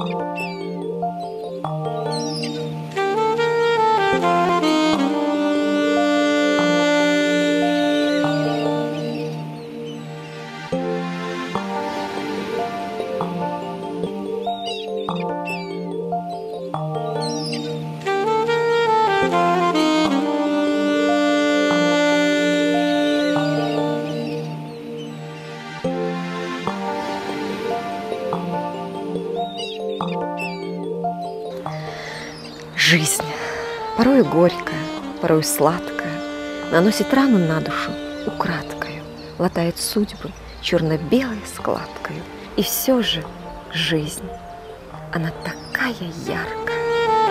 Жизнь, порою горькая, порою сладкая, наносит рану на душу украдкою, латает судьбы черно-белой складкою. И все же жизнь, она такая яркая.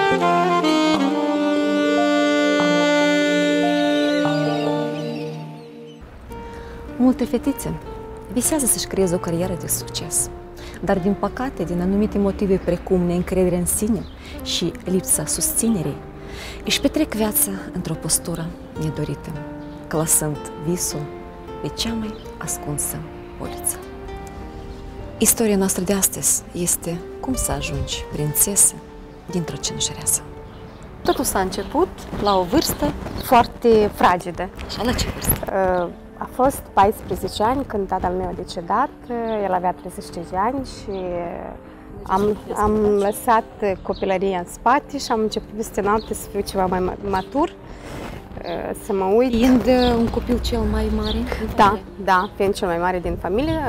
Multe fetițe visează să-și creeze o carieră de succes, dar din păcate, din anumite motive precum neîncredere în sine și lipsa susținerii, își petrec viața într-o postură nedorită, clasând visul pe cea mai ascunsă poliță. Istoria noastră de astăzi este cum să ajungi prințesă dintr-o cenușăreasă. Totul s-a început la o vârstă foarte fragedă. Așa, la ce vârstă? A fost 14 ani când tatăl meu a decedat, el avea 35 de ani și am lăsat copilăria în spate și am început peste noapte să fiu ceva mai matur, să mă uit. Fiind un copil cel mai mare? Da, fiind cel mai mare din familie,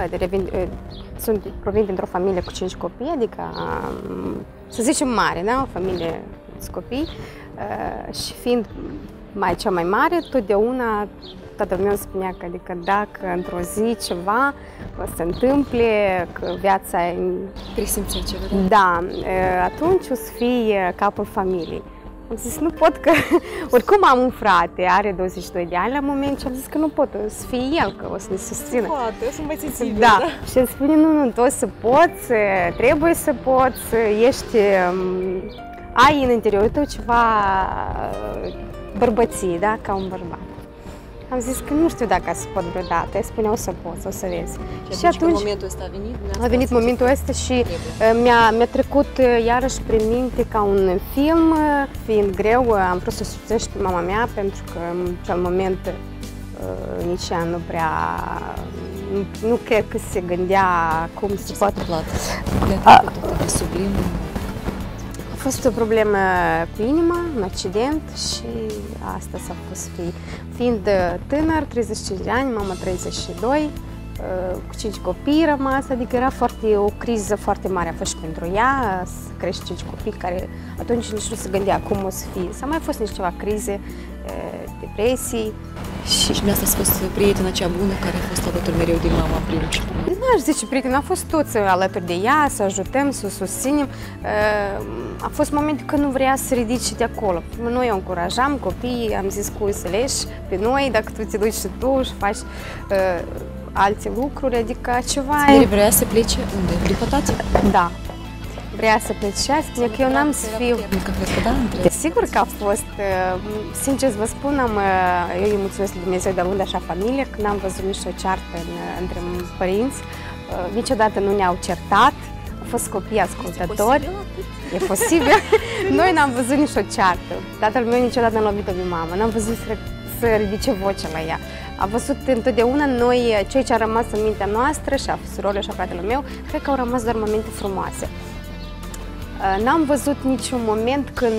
provin dintr-o familie cu 5 copii, adică să zicem mare, da? O familie cu copii și fiind cea mai mare, totdeauna tatăl meu spunea că adică dacă într-o zi ceva o să se întâmple, că viața e... Presimțea ceva? Da, atunci o să fie capul familiei. Am zis, nu pot că... Oricum am un frate, are 22 de ani la moment și am zis că nu pot, o să fie el, că o să ne susțină. Poate, o să mai țițivă, da. Și el spune, nu, tu o să poți, trebuie să poți, ești... Ai în interiorul tău ceva bărbăție, da? Ca un bărbat. Am zis că nu știu dacă să pot vreodată. El spunea, o să poți, o să vezi. Și atunci momentul ăsta a venit? A venit momentul ăsta și mi-a trecut iarăși prin minte ca un film. Fiind greu, am vrut să susțin pe mama mea, pentru că în acel moment nici ea nu prea... Nu cred că se gândea cum se poate... De sublim. A fost o problemă cu inima, un accident și asta s-a fost fiind tânăr, 35 de ani, mama 32, cu 5 copii rămas, adică era o criză foarte mare a fost și pentru ea, să crește 5 copii care atunci nici nu se gândea cum o să fie. S-a mai fost nici ceva crize, depresii. Și mi-asta a fost prietena cea bună care a fost alături mereu de mama în primul și nu aș zice prietena, a fost toți alături de ea, să ajutăm, să o susținem. A fost momentul când nu vrea să ridice de acolo. Noi o încurajam, copiii, am zis cu să leși pe noi, dacă tu te duci și tu și faci alte lucruri, adică ceva... Vrea să plece unde? După tati? Da. Vrea să plece, spune că eu n-am să fiu... Sigur că a fost, sincer să vă spun, eu îi mulțumesc lui Dumnezeu de având așa familie, că n-am văzut nici o ceartă între părinți, niciodată nu ne-au certat, au fost copii ascultători. E posibil? Noi n-am văzut nici o ceartă. Tatăl meu niciodată n-a lovit-o pe mama, n-am văzut să ridice vocea la ea. Am văzut întotdeauna noi, cei ce au rămas în mintea noastră, și a surorilor și a fratele meu, cred că au rămas doar momente frumoase. N-am văzut niciun moment când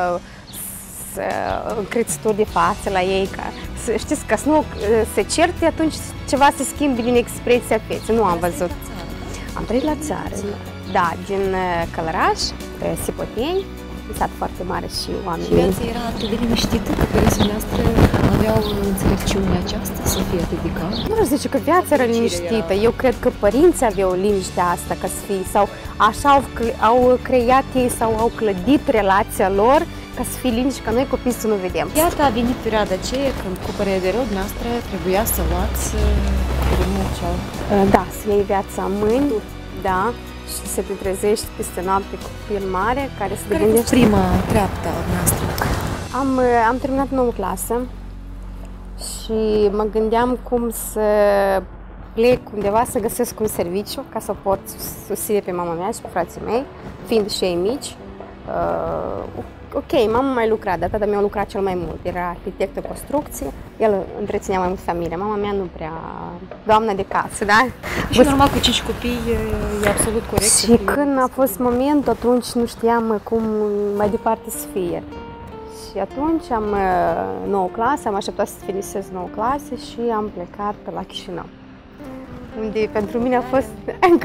încrețături de față la ei, ca, știți, ca să nu se certe, atunci ceva se schimbe din expresia feței. Nu am văzut. Am trăit la țară, da, din Călăraș, Sipoteni, un sat foarte mare și oameni. Și viața era atât de liniștită că părinții noastre aveau înțelepciunea aceasta să fie atât de calm? Nu vreau să zice că viața era liniștită. Eu cred că părinții aveau liniștea asta ca să fie, sau așa au creat ei sau au clădit relația lor ca să fie liniște, ca noi copii să nu vedem. Iată a venit perioada aceea când cu părere de rău noastră trebuia să luați drumul cel. Da, să iei viața în mâini, da. Și să te trezești peste noapte cu copil mare care se gândește... Care e prima treaptă a noastră? Am terminat 9 clasă și mă gândeam cum să plec undeva să găsesc un serviciu ca să pot susține pe mama mea și pe frații mei. fiind și ei mici. Ok, mama mai lucra, dar tata mi-a lucrat cel mai mult. Era arhitect în construcție, el întreținea mai mult familia. Mama mea nu prea, doamna de casă, da? Și normal, cu 5 copii e absolut corect. Și când a fost momentul, atunci nu știam cum mai departe să fie. Și atunci am 9 clase, am așteptat să finisez 9 clase și am plecat la Chișinău. Unde pentru mine a fost încă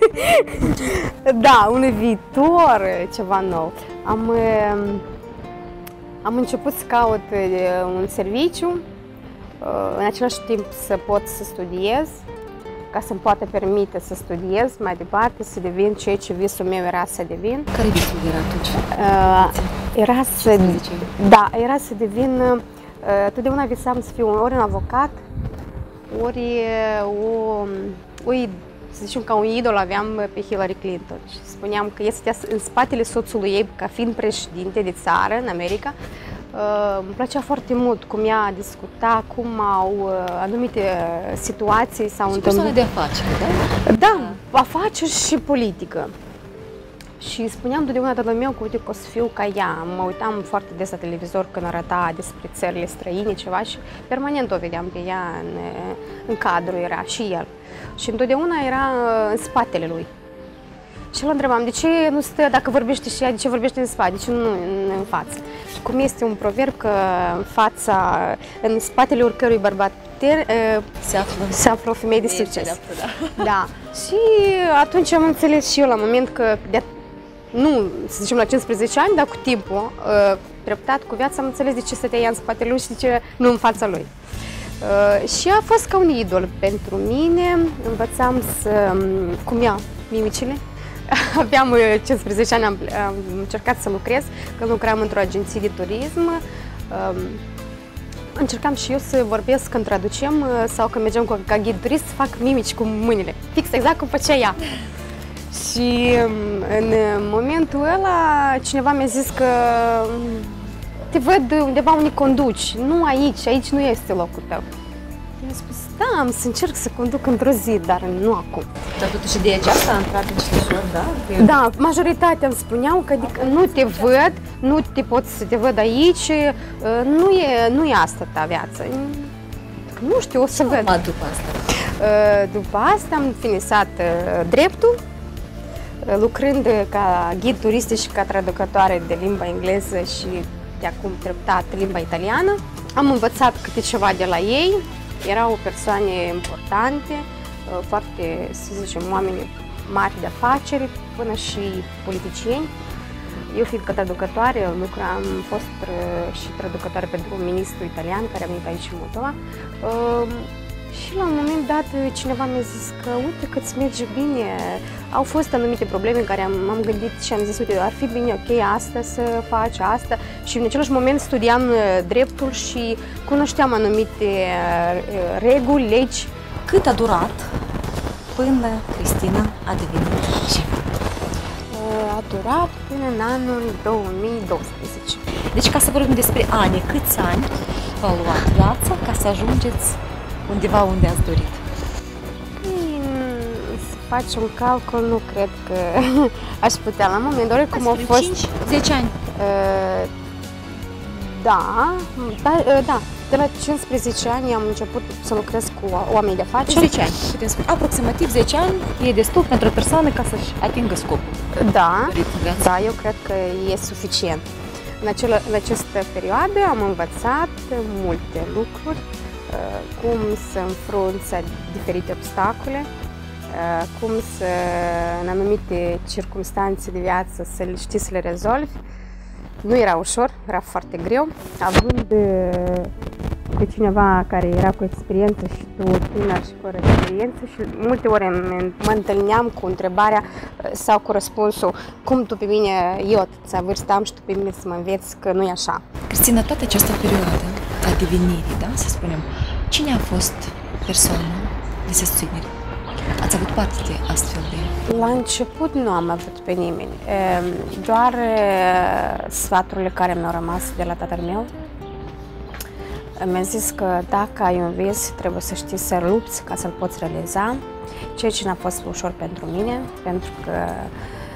da, un viitor, ceva nou. Am început să caut un serviciu, în același timp să pot să studiez, ca să-mi poată permite să studiez mai departe, să devin ceea ce visul meu era să devin. Care visul era atunci? Era să devin, totdeauna visam să fiu ori un avocat, ori să zicem, ca un idol aveam pe Hillary Clinton și spuneam că este în spatele soțului ei, ca fiind președinte de țară în America. Îmi plăcea foarte mult cum ea discuta, cum au anumite situații s-au întâmplat. Și persoane de afaceri, da? Da, afaceri și politică. Și spuneam totdeauna tatăl meu că uite că o să fiu ca ea. Mă uitam foarte des la televizor când arăta despre țările străine ceva și permanent o vedeam pe ea în cadru, era și el. Și întotdeauna era în spatele lui. Și îl întrebam, de ce nu stă, dacă vorbește și ea, de ce vorbește în spate, de ce nu în față? Și cum este un proverb că în spatele oricărui bărbat se află o femeie de succes. Da. Și atunci am înțeles și eu la moment că, nu să zicem la 15 ani, dar cu timpul, treptat cu viața, am înțeles de ce stătea ea în spatele lui și de ce nu în fața lui. Și a fost ca un idol pentru mine, învățam cum ia mimicile. Aveam 15 ani, am încercat să lucrez, când lucram într-o agenție de turism. Încercam și eu să vorbesc când traducem sau când mergeam ca ghid turist să fac mimici cu mâinile, fix exact cum făcea ea. Și în momentul ăla cineva mi-a zis că te văd undeva unde conduci, nu aici nu este locul tău. I-am spus, da, am să încerc să conduc într-o zi, dar nu acum. Dar totuși ideea aceasta a intrat în ușor, da? Da, majoritatea îmi spuneau că adică, nu te văd, nu te pot să te văd aici, nu e asta ta viață. Nu știu, o să văd. După asta? După asta am finisat dreptul, lucrând ca ghid turistic și ca traducătoare de limba engleză și de acum treptat limba italiană. Am învățat câte ceva de la ei, erau persoane importante, foarte, să zicem, oameni mari de afaceri, până și politicieni. Eu, fiind traducătoare, am fost și traducătoare pentru un ministru italian care a venit aici în Moldova. Și la un moment dat cineva mi-a zis că uite că îți merge bine, au fost anumite probleme în care m-am gândit și am zis uite, ar fi bine, ok, asta să faci asta și în același moment studiam dreptul și cunoșteam anumite reguli, legi. Cât a durat până Cristina a devenit șef? A durat până în anul 2012. Deci ca să vorbim despre ani, câți ani v-a luat viața ca să ajungeți undeva unde ați dorit? Să faci un calcul, nu cred că aș putea la momentul oricum au fost 10 ani. Da, de la 15 ani am început să lucrez cu oameni de afaceri. 10 ani, putem spune. Aproximativ 10 ani e destul pentru o persoană ca să-și atingă scopul. Da, eu cred că e suficient. În această perioadă am învățat multe lucruri, cum să înfrunți diferite obstacole, cum să, în anumite circunstanțe de viață, să știi să le rezolvi. Nu era ușor, era foarte greu, având cu cineva care era cu experiență și tu tânăr și fără experiență și multe ori mă întâlneam cu întrebarea sau cu răspunsul cum tu pe mine, eu atâția vârstă am și tu pe mine să mă înveți că nu e așa. Cristina, toată această perioadă a devenirii, da, să spunem, cine a fost persoana de susținere? Ați avut parte de astfel de... La început nu am avut pe nimeni, doar sfaturile care mi-au rămas de la tatăl meu. Mi-a zis că dacă ai un vis, trebuie să știi să lupți ca să-l poți realiza, ceea ce n-a fost ușor pentru mine, pentru că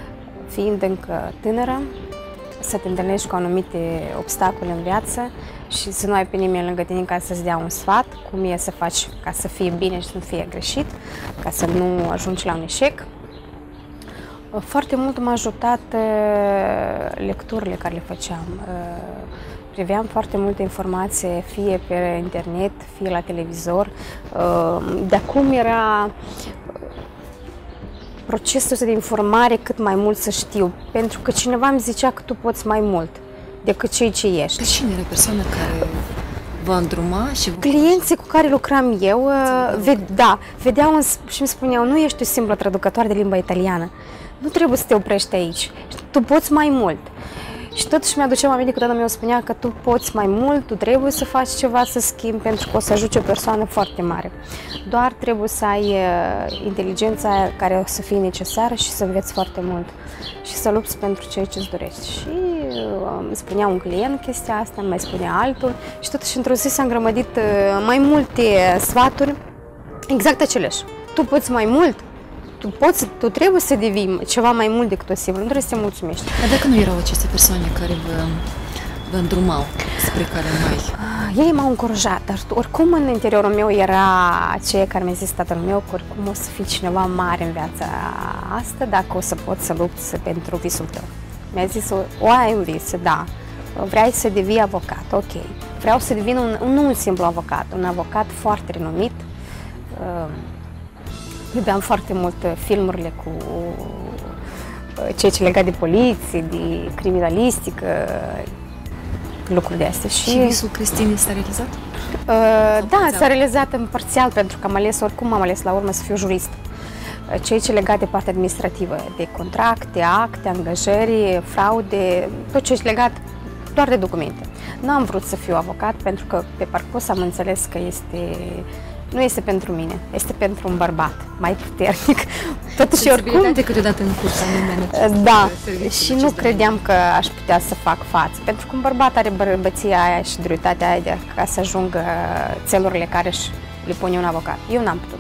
fiind încă tânără, să te întâlnești cu anumite obstacole în viață și să nu ai pe nimeni lângă tine ca să-ți dea un sfat, cum e să faci ca să fie bine și să nu fie greșit, ca să nu ajungi la un eșec. Foarte mult m-a ajutat lecturile care le făceam. Priveam foarte multe informații, fie pe internet, fie la televizor. De acum era procesul de informare cât mai mult să știu, pentru că cineva îmi zicea că tu poți mai mult decât cei ce ești. Pe cine era persoana care vă îndruma și vă... Clienții cu care lucram eu, vedeau și îmi spuneau, nu ești o simplă traducătoare de limba italiană, nu trebuie să te oprești aici, tu poți mai mult. Și totuși mi-aduceam aminte că tatăl meu spunea că tu poți mai mult, tu trebuie să faci ceva să schimbi pentru că o să ajungi o persoană foarte mare. Doar trebuie să ai inteligența aia care o să fie necesară și să înveți foarte mult și să lupți pentru ceea ce îți dorești. Și îmi spunea un client chestia asta, mai spunea altul și totuși într-o zi s-a îngrămădit mai multe sfaturi exact aceleași. Tu poți mai mult, tu trebuie să devii ceva mai mult decât o simplă, nu trebuie să te mulțumești. Dar dacă nu erau aceste persoane care vă îndrumau spre care mai... Ei m-au încurajat, dar oricum în interiorul meu era aceea care mi-a zis tatăl meu că oricum o să fii cineva mare în viața asta dacă o să poți să lupți pentru visul tău. Mi-a zis, o ai un vis, da, vrei să devii avocat, ok. Vreau să devin nu un simplu avocat, un avocat foarte renumit. Vedeam foarte mult filmurile cu ceea ce legat de poliție, de criminalistică, lucruri de astea. Și visul Cristinei s-a realizat? Da, s-a realizat în parțial, pentru că oricum am ales la urmă să fiu jurist. Ceea ce legat de partea administrativă, de contracte, acte, angajări, fraude, tot ce e legat doar de documente. Nu am vrut să fiu avocat pentru că pe parcurs am înțeles că nu este pentru mine, este pentru un bărbat mai puternic. Totuși, oricum, câteodată în cursa da, și nu credeam că aș putea să fac față, pentru că un bărbat are bărbăția aia și duritatea aia de ca să ajungă țelurile care le pune un avocat. Eu n-am putut.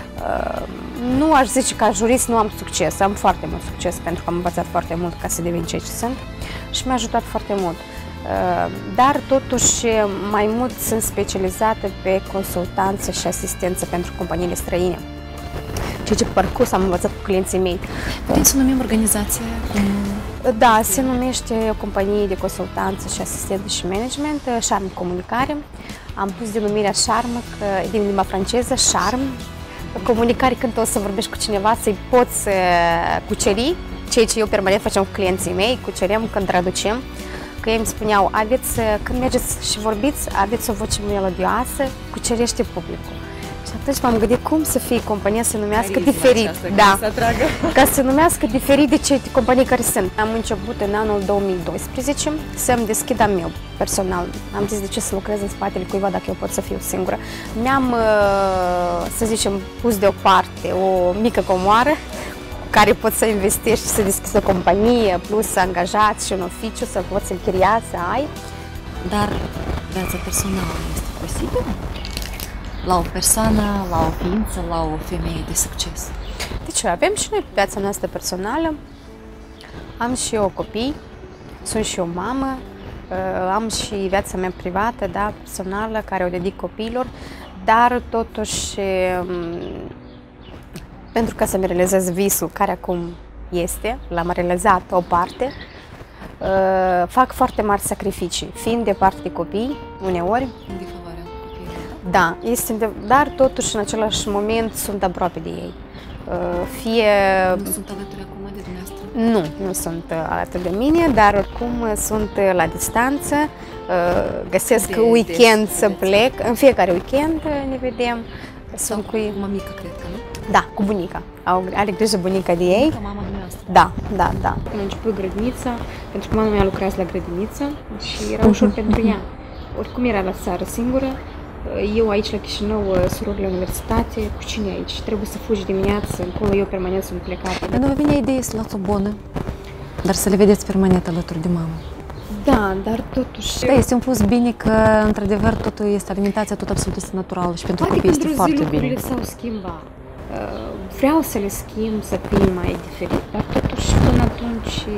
Nu aș zice că ca jurist nu am succes, am foarte mult succes pentru că am învățat foarte mult ca să devin ceea ce sunt și mi-a ajutat foarte mult. Dar totuși mai mult sunt specializată pe consultanță și asistență pentru companiile străine. Ceea ce pe parcurs am învățat cu clienții mei. Putem să numim organizația? Da, se numește o companie de consultanță și asistență și management, Charme Comunicare. Am pus denumirea Charme, din limba franceză, Charme, comunicare când o să vorbești cu cineva, să-i poți cuceri, ceea ce eu permanent facem cu clienții mei, cucerem când traducem. Că ei îmi spuneau, când mergeți și vorbiți, aveți o voce melodioasă, cucerește publicul. Și atunci m-am gândit cum să fie compania să numească diferit. Da, ca să numească diferit de cei companii care sunt. Am început în anul 2012 să-mi deschid al meu personal. Am zis de ce să lucrez în spatele cuiva dacă eu pot să fiu singură. Mi-am, să zicem, pus deoparte o mică comoară care poți să investești și să deschizi o companie, plus angajați și un oficiu, să poți închiria, să ai. Dar viața personală este posibilă? La o persoană, la o ființă, la o femeie de succes? Deci avem și noi viața noastră personală. Am și eu copii, sunt și eu mamă, am și viața mea privată, da, personală, care o dedic copiilor, dar totuși pentru ca să-mi realizez visul, care acum este, l-am realizat o parte, fac foarte mari sacrificii, fiind departe de copii, uneori. În defavoarea copiilor. Da, dar totuși în același moment sunt aproape de ei. Nu sunt alături acum de dumneavoastră? Nu sunt alături de mine, dar oricum sunt la distanță, găsesc weekend să plec, în fiecare weekend ne vedem. Sunt cu mămică, cred că, nu? Da, cu bunica. Are grijă bunica de ei. Ca mama dumneavoastră. Da. Când a început grădinița, pentru că mama mea lucrează la grădiniță și era ușor pentru ea. Oricum era la țară singură, eu aici la Chișinău, surorile la universitate, cu cine aici? Trebuie să fugi dimineața, încolo eu permanent sunt plecată. Dar nu vă vine ideea să luați o bonă, dar să le vedeți permanent alături de mamă? Da, dar totuși... Da, este un plus bine că, într-adevăr, totul este alimentația, tot absolut este natural și pentru copii este foarte bine. Lucrurile s-au schimbat. Vreau să le schimb, să fie mai diferit, dar totuși până atunci și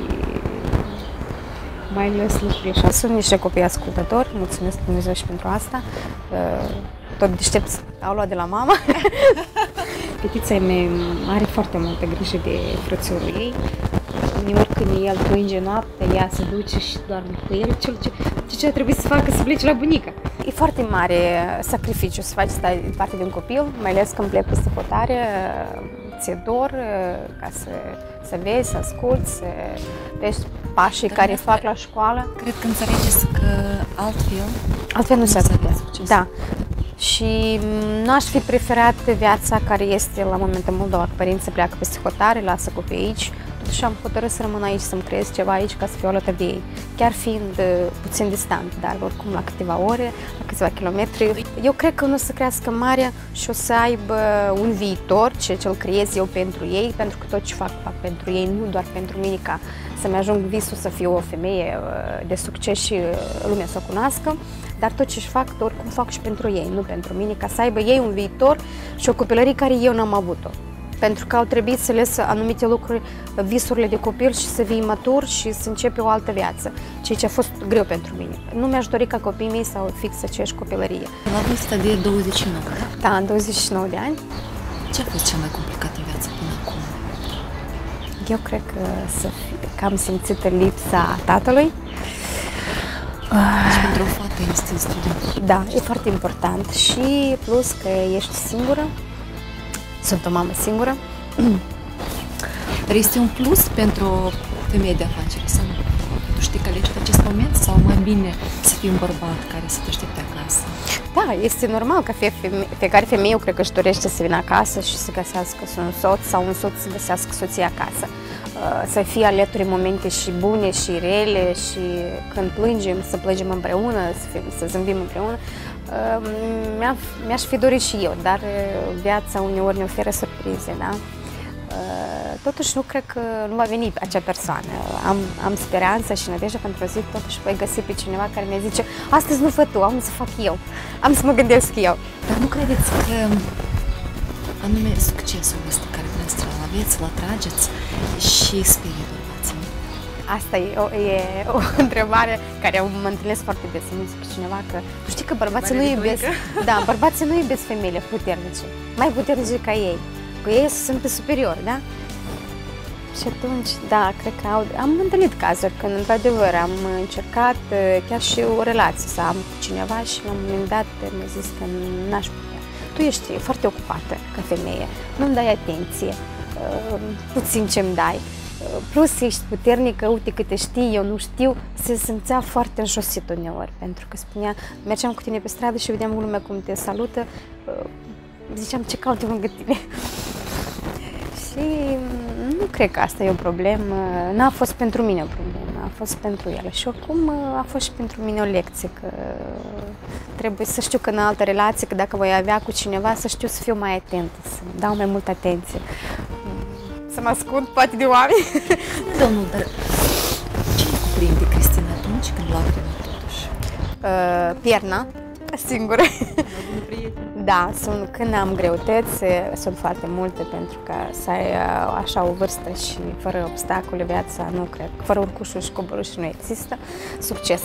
mai ales lucrurile așa. Sunt niște copii ascultători, mulțumesc Dumnezeu și pentru asta. Tot deștepți au luat de la mama. Fetița mea are foarte multă grijă de frățiorul ei. Uneori când el plânge noaptea, ea se duce și doarme cu el. Ce trebuie să facă? Să plece la bunica. E foarte mare sacrificiu să faci stai parte de un copil, mai ales când plec peste hotare, ți-e dor ca să vezi, să asculți, să vezi pașii care îți fac la școală. Cred că înțelegeți că altfel nu se putea. Da. Și nu aș fi preferat viața care este la momentul în Moldova, că părinții pleacă peste hotare, lasă copiii aici. Totuși am hotărât să rămân aici, să-mi creez ceva aici ca să fiu alături de ei, chiar fiind puțin distant, dar oricum la câteva ore, la câțiva kilometri. Eu cred că nu o să crească mare și o să aibă un viitor, ce-l creez eu pentru ei, pentru că tot ce fac pentru ei, nu doar pentru mine, ca să-mi ajung visul să fiu o femeie de succes și lumea să o cunoască, dar tot ce-și fac, oricum fac și pentru ei, nu pentru mine, ca să aibă ei un viitor și o copilărie care eu n-am avut-o. Pentru că au trebuit să lesă anumite lucruri, visurile de copil și să vii matur și să începe o altă viață, ceea ce a fost greu pentru mine. Nu mi-aș dori ca copiii mei să au fix aceeași copilărie. La vârsta de 29, da? Da, în 29 de ani. Ce a fost cel mai complicat în viață până acum? Eu cred că am simțit lipsa tatălui. Și pentru o fată este destul de important. Da, e foarte important și plus că ești singură. Sunt o mamă singură. Dar este un plus pentru o femeie de afaceri sau nu? Tu știi că alegi acest moment sau mai bine să fii un bărbat care să te aștepte acasă? Da, este normal că fiecare femeie, eu cred că își dorește să vină acasă și să găsească un soț sau un soț să găsească soția acasă. Să fie alături în momente și bune și rele și când plângem, să plângem împreună, să zâmbim împreună. Mi-aș fi dorit și eu, dar viața uneori ne oferă surprize, da? Totuși nu cred că nu va veni acea persoană. Am speranță și nădejde pentru o zi, totuși voi găsi pe cineva care mi zice astăzi nu fă tu, am să fac eu, am să mă gândesc eu. Dar nu credeți că anume succesul ăsta care dumneavoastră îl aveți, îl atrageți și sperie bărbații? Asta e o întrebare care mă întâlnesc foarte des. Îmi zice cineva că tu știi că bărbații nu iubesc, da, bărbații nu iubesc femeile puternice, mai puternice ca ei. Cu ei sunt pe superior, da? Și atunci, da, cred că am întâlnit cazuri când, într-adevăr, am încercat chiar și o relație să am cu cineva și la un moment dat mi-a zis că n-aș putea. Tu ești foarte ocupată ca femeie, nu-mi dai atenție, puțin ce-mi dai. Plus ești puternică, uite câte știi, eu nu știu, se simțea foarte înjosit uneori, pentru că spunea, mergeam cu tine pe stradă și vedeam lumea cum te salută, ziceam ce caut eu lângă tine. Și nu cred că asta e o problemă, n-a fost pentru mine o problemă, a fost pentru el. Și oricum a fost și pentru mine o lecție, că trebuie să știu că în altă relație, că dacă voi avea cu cineva, să știu să fiu mai atentă, să dau mai multă atenție. Să mă ascund poate de oameni. Domnul, dar ce cuprinde Cristina atunci când lacrima totuși? Pierna, singură. Da, când am greutăți, sunt foarte multe, pentru că să ai așa o vârstă și fără obstacole, viața nu cred. Fără urcușuri și coborâșuri nu există succes.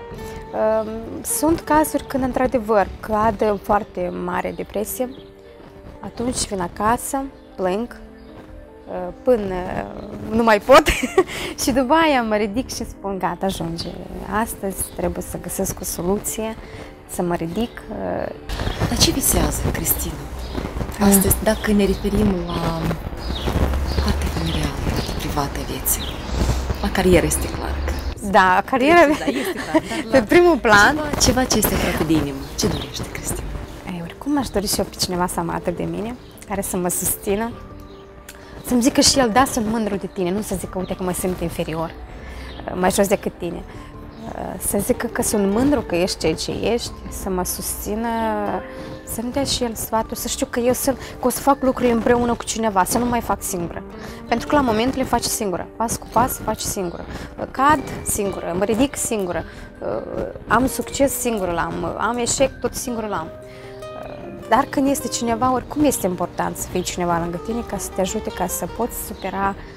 Sunt cazuri când, într-adevăr, cad foarte mare depresie, atunci vin acasă, plâng, până nu mai pot și după aia mă ridic și spun gata, ajunge. Astăzi trebuie să găsesc o soluție, să mă ridic. Dar ce visează Cristina astăzi, dacă ne referim la partea familială, privată a vieții? La carieră este clar. Da, cariera este clar, pe primul plan. Ceva ce este aproape de inimă. Ce dorește Cristina? Oricum aș dori și eu pe cineva să mă alături de mine, care să mă susțină. Să-mi zică și el, da, sunt mândru de tine, nu să zică, uite că mă simt inferior, mai jos decât tine. Să zică că sunt mândru că ești ceea ce ești, să mă susțină, să-mi dea și el sfatul, să știu că că o să fac lucrurile împreună cu cineva, să nu mai fac singură. Pentru că la moment le faci singură, pas cu pas faci singură. Cad singură, mă ridic singură, am succes singură l-am, am eșec tot singură l-am. Dar când este cineva, oricum este important să fie cineva lângă tine ca să te ajute, ca să poți supera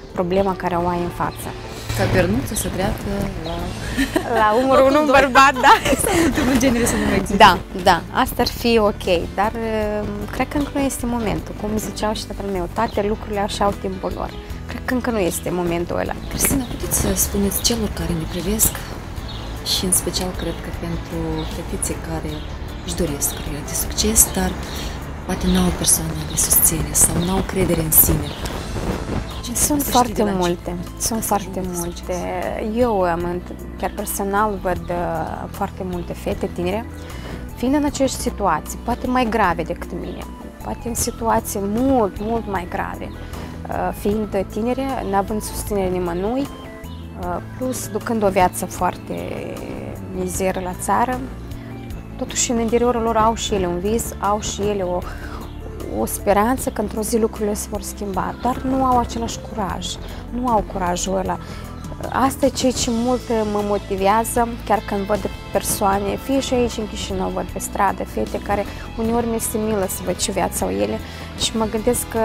problema care o ai în față. Ca bernuță să treacă la umărul unui bărbat, da? Sau ultimul genere să nu mai există. Da, asta ar fi ok, dar cred că încă nu este momentul. Cum ziceau și tatăl meu, toate lucrurile așa au timpul lor. Cred că încă nu este momentul ăla. Cristina, puteți să spuneți celor care ne privesc și în special cred că pentru fetițe care își doresc carieră de succes, dar poate n-au o persoană de susține sau n-au credere în sine. Sunt foarte multe. Eu chiar personal văd foarte multe fete tinere fiind în aceeași situații, poate mai grave decât mine, poate în situații mult mai grave, fiind tinere, neavând susținere nimănui, plus ducând o viață foarte mizeră la țară, totuși în interiorul lor au și ele un vis, au și ele o speranță că într-o zi lucrurile se vor schimba, dar nu au același curaj, nu au curajul ăla. Asta e ceea ce mult mă motivează, chiar când văd persoane, fie și aici în Chișinău, văd pe stradă, fete care uneori mi-este milă să văd ce viață au ele și mă gândesc că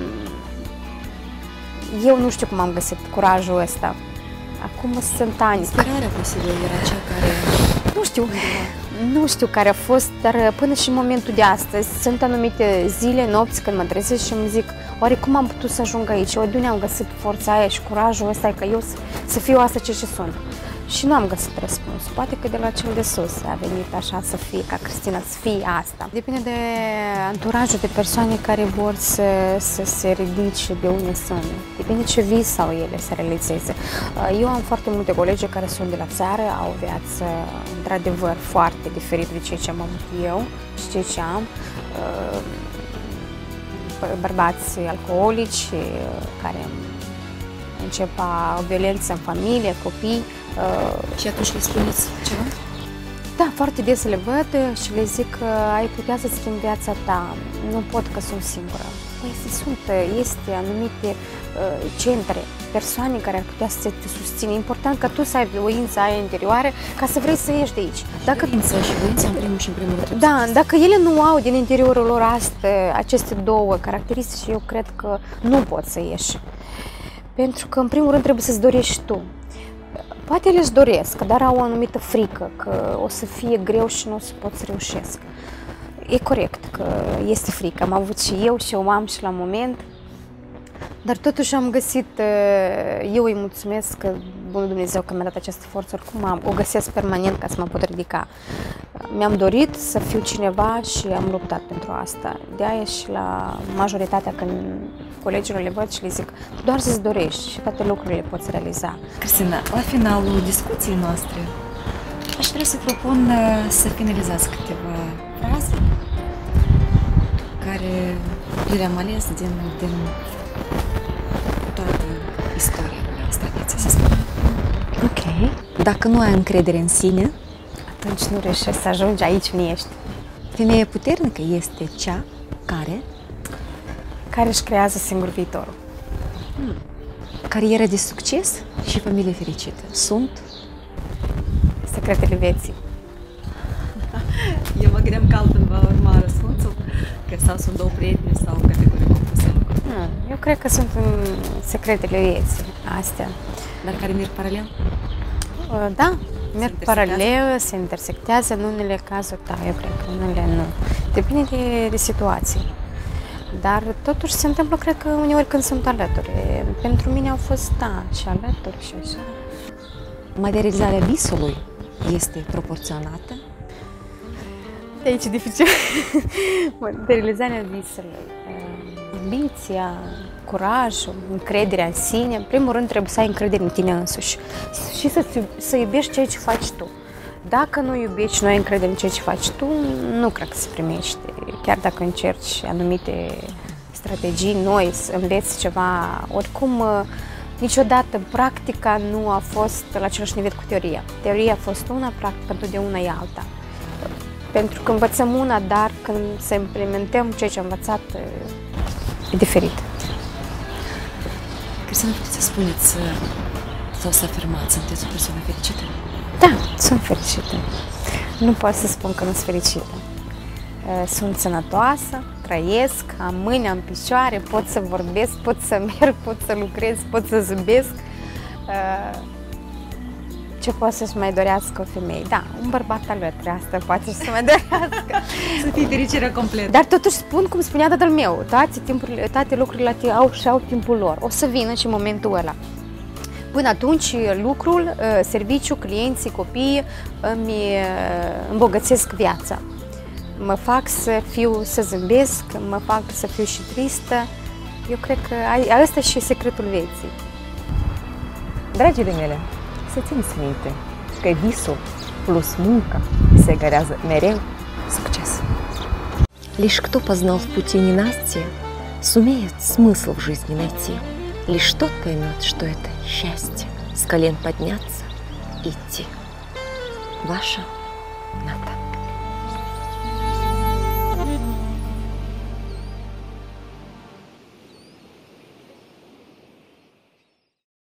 eu nu știu cum am găsit curajul ăsta. Acum sunt ani. Inspirarea posibil era cea care... Nu știu care a fost, dar până și în momentul de astăzi sunt anumite zile, nopți când mă trezesc și îmi zic oare cum am putut să ajung aici, ori de unde am găsit forța aia și curajul ăsta ca eu să fiu asta ce sunt. Și nu am găsit răspuns. Poate că de la cel de sus a venit așa să fie, ca Cristina să fie asta. Depinde de anturajul de persoane care vor să se ridice de unde sunt. Depinde ce vis au ele să realizeze. Eu am foarte multe colegi care sunt de la țară, au o viață într-adevăr foarte diferită de ceea ce am avut eu și ceea ce am. Bărbați alcoolici care încep o violență în familie, copii. Și atunci le spuneți ceva? Da, foarte des le văd și le zic că ai putea să schimbi viața ta, nu pot că sunt singură. Păi este anumite centre, persoane care ar putea să te susțină. Important ca tu să ai voința aia interioară ca să vrei să ieși de aici. Voința în primul și în primul rând. Da, dacă ele nu au din interiorul lor aceste două caracteristici, eu cred că nu pot să ieși. Pentru că în primul rând trebuie să-ți dorești tu. Poate ele își doresc, dar au o anumită frică că o să fie greu și nu o să pot să reușesc. E corect că este frică, am avut și eu am și la moment, dar totuși am găsit, eu îi mulțumesc că Bunul Dumnezeu că mi-a dat această forță, oricum o găsesc permanent ca să mă pot ridica. Mi-am dorit să fiu cineva și am luptat pentru asta. De-aia și la majoritatea când colegilor le văd și le zic doar să-ți dorești și toate lucrurile poți realiza. Cristina, la finalul discuției noastre aș vrea să propun să finalizați câteva fraze care le-am ales din toată istoria noastră, să spunem. Ok. Dacă nu ai încredere în sine, atunci nu reușești să ajungi aici unde ești. Femeia puternică este cea care își creează singur viitorul. Carieră de succes și familie fericită sunt secretele vieții. Eu mă gândeam că altfel va urma răspunsul, că sau sunt două prieteni sau categorii compuse. Eu cred că sunt secretele vieții astea. Dar care merg paralel? Da, merg paralel, se intersectează în unele cazuri, da, eu cred că în unele nu. Depinde de situații. Dar totuși se întâmplă, cred că uneori când sunt alături. Pentru mine au fost, da, și alături și așa. Materializarea visului este proporționată? De aici e dificil. Materializarea visului. Ambiția, curajul, încrederea în sine. În primul rând trebuie să ai încredere în tine însuși și să iubești ceea ce faci tu. Dacă nu iubești și nu ai încredere în ceea ce faci tu, nu cred că se primește. Chiar dacă încerci anumite strategii noi, să înveți ceva, oricum niciodată practica nu a fost la același nivel cu teoria. Teoria a fost una, practica întotdeauna e alta. Pentru că învățăm una, dar când să implementăm ceea ce am învățat, e diferit. Cristina, puteți să spuneți sau să afirmați, sunteți o persoană fericită? Da, sunt fericită. Nu pot să spun că nu sunt fericită. Sunt sănătoasă, trăiesc, am mâini, am picioare, pot să vorbesc, pot să merg, pot să lucrez, pot să zâmbesc. Ce poate să-și mai dorească o femeie? Da, un bărbat alături, asta poate să mai dorească. Să fii fericirea completă. Dar totuși spun, cum spunea tatăl meu, toate lucrurile au timpul lor. O să vină și momentul ăla. Până atunci, lucrul, serviciul, clienții, copiii îmi îmbogățesc viața. Mă fac să zâmbesc, mă fac să fiu și tristă. Eu cred că ăsta e și secretul vieții. Dragile mele, să țineți minte că visul plus muncă se egalează mereu succes. Лишь кто познал в пути ненастья, сумеет смысл в жизни найти. Лишь тот поймет, что это счастье, с колен подняться, идти. Ваша Ната.